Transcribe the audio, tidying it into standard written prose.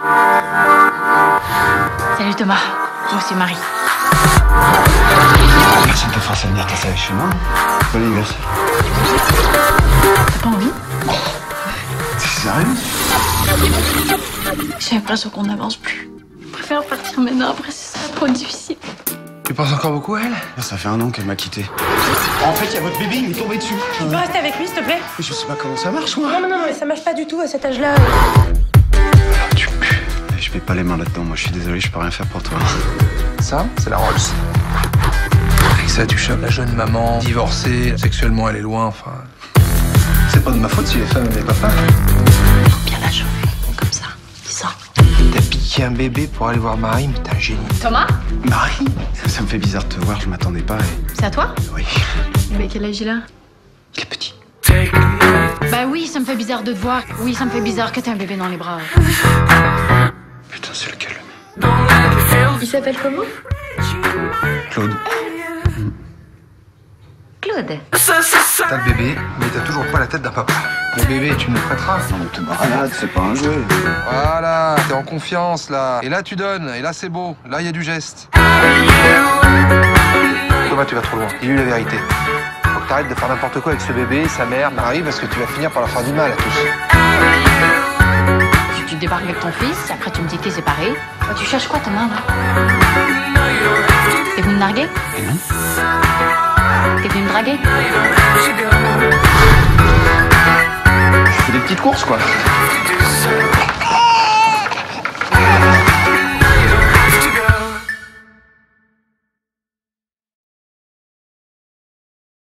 Salut Thomas, moi c'est Marie. Personne te force à venir passer avec chez moi. Bon anniversaire. T'as pas envie? T'es sérieux? J'ai l'impression qu'on n'avance plus. Je préfère partir maintenant, après ce sera trop difficile. Tu penses encore beaucoup à elle? Ça fait 1 an qu'elle m'a quitté. En fait, il y a votre bébé, il m'est tombé dessus. Tu peux rester avec lui, s'il te plaît? Mais je sais pas comment ça marche, moi. Non, mais ça marche pas du tout à cet âge-là. Tu pues. Je mets pas les mains là-dedans, moi je suis désolé, je peux rien faire pour toi. Ça, c'est la Rolls. Avec ça, tu chopes la jeune maman, divorcée, sexuellement elle est loin, enfin... C'est pas de ma faute si les femmes aiment les papas. Faut bien la chauffer, comme ça, bizarre. T'as piqué un bébé pour aller voir Marie, mais t'es un génie. Thomas? Marie, ça me fait bizarre de te voir, je m'attendais pas et... C'est à toi? Oui. Mais quel âge il a? Il est petit. Bah oui, ça me fait bizarre de te voir. Oui, ça me fait bizarre que t'aies un bébé dans les bras. Putain, c'est lequel? Il s'appelle comment? Claude. Claude. T'as le bébé, mais t'as toujours pas la tête d'un papa. Le bébé, tu me le prêteras. Non, t'es malade, c'est pas un jeu. Voilà, t'es en confiance, là. Et là, tu donnes, et là, c'est beau. Là, il y a du geste. Thomas, tu vas trop loin. Dis-lui la vérité. Faut que t'arrêtes de faire n'importe quoi avec ce bébé, sa mère, Marie, parce que tu vas finir par leur faire du mal à tous. Si tu débarques avec ton fils, après tu me dis que t'es séparés. Bah, tu cherches quoi, Thomas, là? T'es venu me narguer? Et non. T'es venu me draguer?